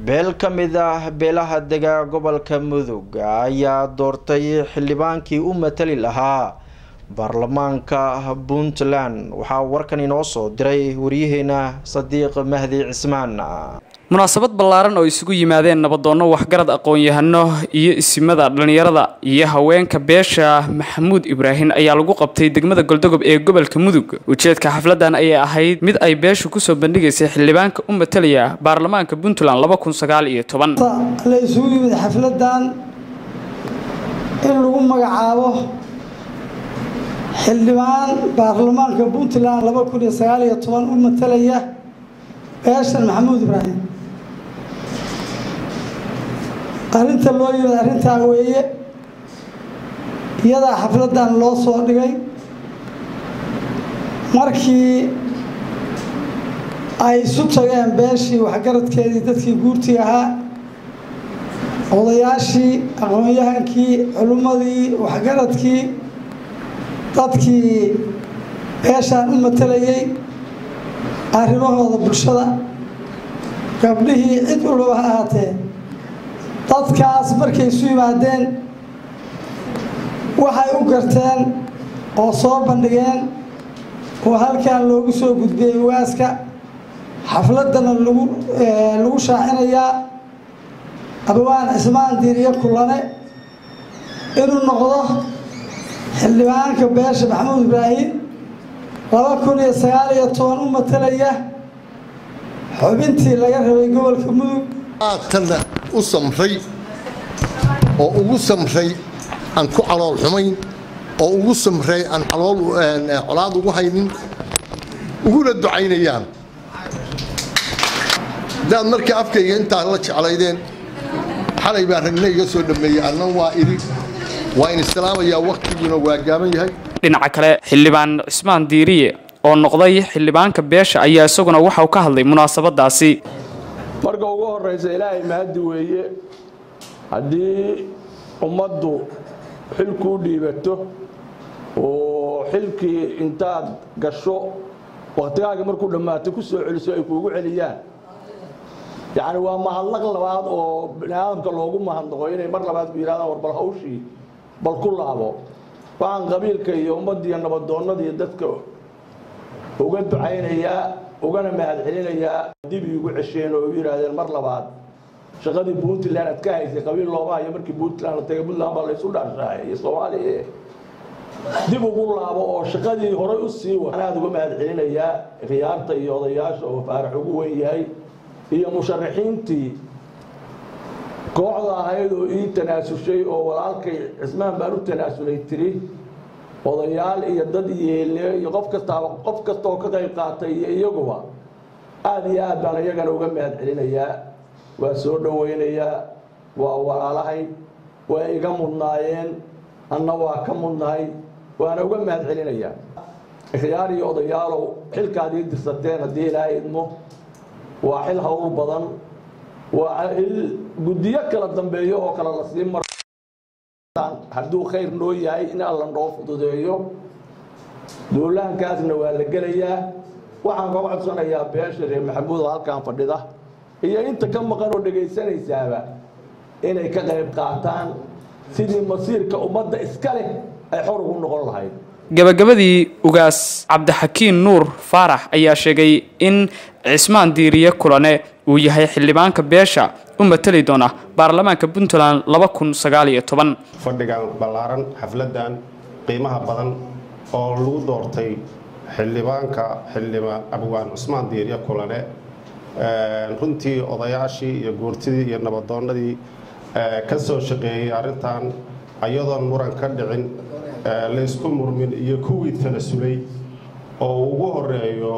beel ka mid ah beelaha dega gobolka Mudug ayaa doortay xildhibaankii u matali lahaa baarlamaanka Puntland. waxaa warkan inoo soo diray wariyaheena Sadiiq Mahdi Cismaan. munaasabad ballaaran oo isugu yimaadeen nabadoono waxgarad aqoon-yahano iyo isimada dhalinyarada iyo haweenka beesha Maxamuud Ibraahin ayaa lagu qabtay degmada Galdogob ee gobolka Mudug. ujeedka xafladan ayaa ahayd mid ay beeshu ku soo bandhigaysay xildhibaanka u matalaya baarlamaanka Puntland 2019. la isugu yimid xafladan in lagu magacaabo xildhibaan baarlamaanka Puntland 2019 u matalaya beesha Maxamuud Ibraahin. arinta loo yimid arinta weeye iyada xafladan loo soo dhigay markii ay isu tageen beeshii waxgaradkeedii dadkii guurtii ahaa odayaashii aqoon-yahankii culimadii waxgaradkii dadkii beeshaan u matalayay arrimahooda bulshada gabdhihii cid walba ha ahaatee dadkaas markay isu yimaadeen waxay u garteen oo soo bandhigeen oo halkan loogu soo gudbiyey waaska xafladana lagu shaacinayaa abawaan Cismaan Diiriye Kulane inuu noqdo xildhibaanka beesha Maxamuud Ibraahin 2019 u matalaya xubintii laga rabay gobolka Mudug. Aadna u samray oo ugu samray aan ku calool xumayn oo ugu samray aan colaad ugu haynin ugu la ducaynayaan dad markii afkayga inta la jeclaydeen xalay baan ragnay iga soo dhameeyay annan waa in islaamaya waqtiguna waa gaaban yahay. dhinaca kale xildhibaan Cismaan Diiriye oo noqday xildhibaanka beesha ayaa isaguna waxa uu ka hadlay munaasabadaasi. marka ugu horeysa Ilaahay mahadi weeye hadii ummaddu xilku dhiibato oo xilkii intaad gasho waqtigaaga markuu dhamaato ku soo celiso ay kuugu celiyaan yaani waa mahadnaq labaad oo bini'aadamka loogu mahadnaqo inay mar labaad ku yiraahdaan war bal hawshii bal ku laabo waan qabiilka iyo ummadii nabadoonnadii dadka uga ducaynaya ugana mahad celinaya dib ugu cesheen oo yiraahdeen mar labaad shaqadii Puntland aad ka haysay qabiil looba iyo markii Puntland la tagay Puntland baa la isu dhaashay Soomaaliya dib ugu laabo oo shaqadii hore u sii waxaad uga mahad celinaya khiyaarta iyo odayaasha oo faarax ugu weyn yahay iyo musharaxiintii kooxda ahayd oo ii tanaasushay oo walaalkay Cismaan baan u tanaasulay tiri odayaal iyo dad yeelay iyo qof kasta oo ka qayb qaatay iyaguba aad iyo aad baan iyagana uga mahad celinayaa waa soo dhaweynayaa waa walaalahay waa iga mudnaayeen anna waa ka mudnahay waana uga mahad celinayaa khiyaar iyo odayaalow xilkaadii dirsateen haddii Ilaahay idmo waa xil hawl badan waa guddiyo kala dambeeyo oo kala la sii mar hadduu khayr noo yahay in alla noo fududeeyo duulaankaasna waa la gelayaa waxaan ka codsanayaa beesha reer Maxamuud halkaan fadhida iyo inta ka maqan oo dhageysanaysaaba inay ka qayb qaataan sidii masiirka ummadda iska leh ay xor ugu noqon lahayd. gabagabadii ugaas Cabdixakiin Nuur Faarax ayaa sheegay in Cismaan Diiriye Kulane uu yahay xildhibaanka beesha u matali doona baarlamaanka Puntland 2019. fadhigan ballaaran xafladan qiimaha badan oo lagu doortay xildhibaan abawaan Cismaan Diiriye Kulane runtii odayaashii iyo guurtidii iyo nabadoonnadii ka soo shaqeeyay arintan ayadoon muran ka dhicin la isku murmin iyo kuwii tanasulay oo ugu horeeyo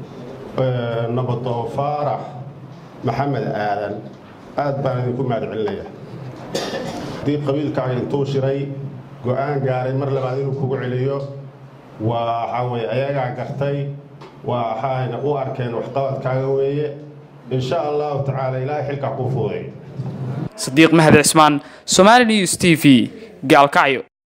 nabadoon Faarax Maxamed Aadan aad baan idinku mahad celinayaa. dii qabiilkaaga intuu shiray go'aan gaaray mar labaad inuu kugu celiyo waxa way ayaga gartay waxaana u arkeen waxqabadkaaga weeye insha Allah ta'ala ilaahay xilka ku fuuday. Sadiiq Mahdi Cismaan, Somali News TV, Gaalkacyo.